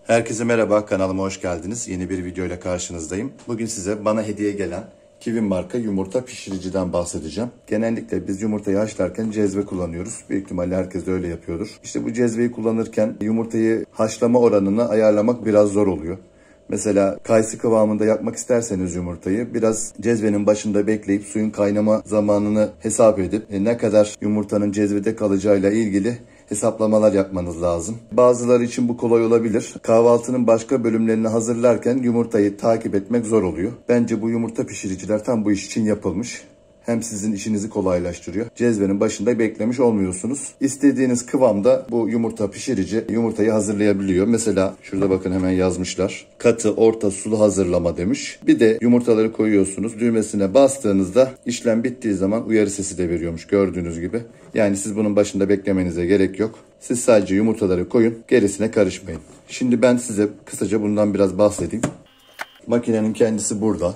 Herkese merhaba, kanalıma hoş geldiniz. Yeni bir video ile karşınızdayım. Bugün size bana hediye gelen Kiwi marka yumurta pişiriciden bahsedeceğim. Genellikle biz yumurtayı haşlarken cezve kullanıyoruz. Büyük ihtimalle herkes de öyle yapıyordur. İşte bu cezveyi kullanırken yumurtayı haşlama oranını ayarlamak biraz zor oluyor. Mesela kayısı kıvamında yapmak isterseniz yumurtayı biraz cezvenin başında bekleyip suyun kaynama zamanını hesap edip ne kadar yumurtanın cezvede kalacağıyla ilgili hesaplamalar yapmanız lazım. Bazıları için bu kolay olabilir. Kahvaltının başka bölümlerini hazırlarken yumurtayı takip etmek zor oluyor. Bence bu yumurta pişiriciler tam bu iş için yapılmış. Hem sizin işinizi kolaylaştırıyor. Cezvenin başında beklemiş olmuyorsunuz. İstediğiniz kıvamda bu yumurta pişirici yumurtayı hazırlayabiliyor. Mesela şurada bakın hemen yazmışlar. Katı, orta, sulu hazırlama demiş. Bir de yumurtaları koyuyorsunuz. Düğmesine bastığınızda işlem bittiği zaman uyarı sesi de veriyormuş gördüğünüz gibi. Yani siz bunun başında beklemenize gerek yok. Siz sadece yumurtaları koyun, gerisine karışmayın. Şimdi ben size kısaca bundan biraz bahsedeyim. Makinenin kendisi burada.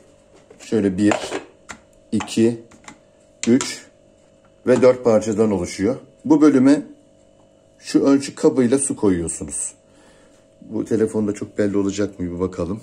Şöyle 1, 2, 3 ve 4 parçadan oluşuyor. Bu bölüme şu ölçü kabıyla su koyuyorsunuz. Bu telefonda çok belli olacak mı bir bakalım.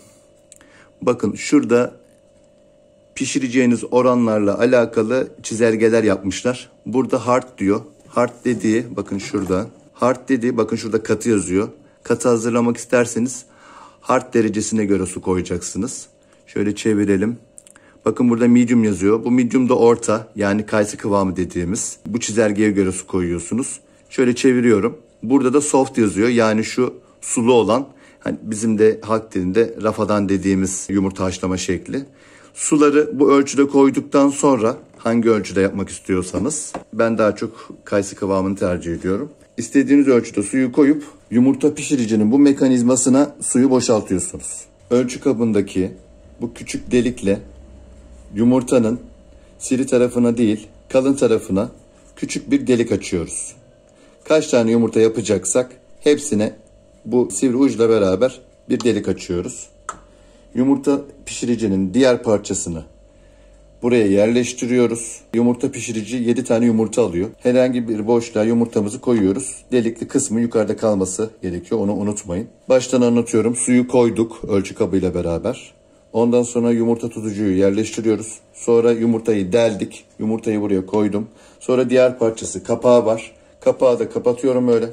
Bakın şurada pişireceğiniz oranlarla alakalı çizelgeler yapmışlar. Burada hard diyor. Hard dediği bakın şurada. Hard dediği bakın şurada katı yazıyor. Katı hazırlamak isterseniz hard derecesine göre su koyacaksınız. Şöyle çevirelim. Bakın burada medium yazıyor. Bu medium da orta, yani kayısı kıvamı dediğimiz. Bu çizelgeye göre su koyuyorsunuz. Şöyle çeviriyorum. Burada da soft yazıyor. Yani şu sulu olan, hani bizim de halk dilinde rafadan dediğimiz yumurta haşlama şekli. Suları bu ölçüde koyduktan sonra hangi ölçüde yapmak istiyorsanız, ben daha çok kayısı kıvamını tercih ediyorum. İstediğiniz ölçüde suyu koyup yumurta pişiricinin bu mekanizmasına suyu boşaltıyorsunuz. Ölçü kabındaki bu küçük delikle yumurtanın sivri tarafına değil, kalın tarafına küçük bir delik açıyoruz. Kaç tane yumurta yapacaksak hepsine bu sivri uçla beraber bir delik açıyoruz. Yumurta pişiricinin diğer parçasını buraya yerleştiriyoruz. Yumurta pişirici 7 tane yumurta alıyor. Herhangi bir boşluğa yumurtamızı koyuyoruz. Delikli kısmı yukarıda kalması gerekiyor. Onu unutmayın. Baştan anlatıyorum. Suyu koyduk ölçü kabıyla beraber. Ondan sonra yumurta tutucuyu yerleştiriyoruz. Sonra yumurtayı deldik. Yumurtayı buraya koydum. Sonra diğer parçası kapağı var. Kapağı da kapatıyorum öyle.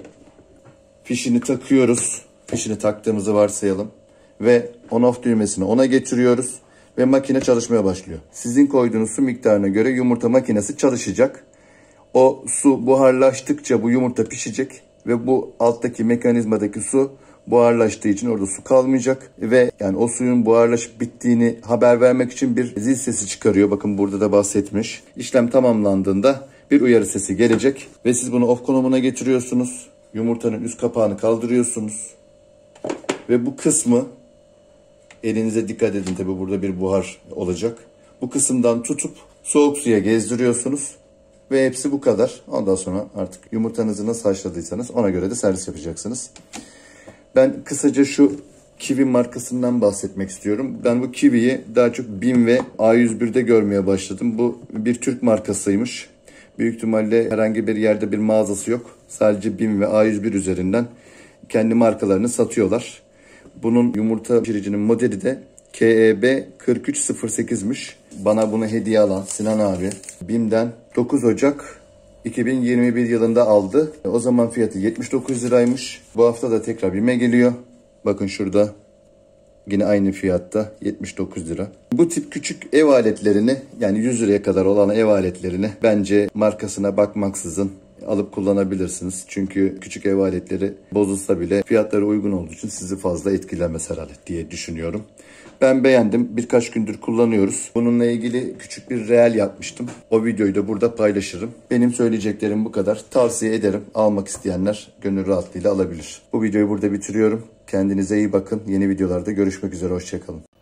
Fişini takıyoruz. Fişini taktığımızı varsayalım. Ve on-off düğmesini ona getiriyoruz. Ve makine çalışmaya başlıyor. Sizin koyduğunuz su miktarına göre yumurta makinesi çalışacak. O su buharlaştıkça bu yumurta pişecek. Ve bu alttaki mekanizmadaki su buharlaştığı için orada su kalmayacak ve yani o suyun buharlaşıp bittiğini haber vermek için bir zil sesi çıkarıyor. Bakın burada da bahsetmiş. İşlem tamamlandığında bir uyarı sesi gelecek ve siz bunu off konumuna getiriyorsunuz. Yumurtanın üst kapağını kaldırıyorsunuz ve bu kısmı elinize dikkat edin, tabi burada bir buhar olacak. Bu kısımdan tutup soğuk suya gezdiriyorsunuz ve hepsi bu kadar. Ondan sonra artık yumurtanızı nasıl haşladıysanız ona göre de servis yapacaksınız. Ben kısaca şu Kiwi markasından bahsetmek istiyorum. Ben bu Kiwi'yi daha çok BİM ve A101'de görmeye başladım. Bu bir Türk markasıymış. Büyük ihtimalle herhangi bir yerde bir mağazası yok. Sadece BİM ve A101 üzerinden kendi markalarını satıyorlar. Bunun yumurta pişiricinin modeli de KEB 4308'miş. Bana bunu hediye alan Sinan abi BİM'den 9 Ocak 2021 yılında aldı. O zaman fiyatı 79 liraymış. Bu hafta da tekrar BİM'e geliyor. Bakın şurada yine aynı fiyatta 79 lira. Bu tip küçük ev aletlerini, yani 100 liraya kadar olan ev aletlerini bence markasına bakmaksızın alıp kullanabilirsiniz. Çünkü küçük ev aletleri bozulsa bile fiyatları uygun olduğu için sizi fazla etkilemez herhalde diye düşünüyorum. Ben beğendim. Birkaç gündür kullanıyoruz. Bununla ilgili küçük bir reel yapmıştım. O videoyu da burada paylaşırım. Benim söyleyeceklerim bu kadar. Tavsiye ederim. Almak isteyenler gönül rahatlığıyla alabilir. Bu videoyu burada bitiriyorum. Kendinize iyi bakın. Yeni videolarda görüşmek üzere. Hoşça kalın.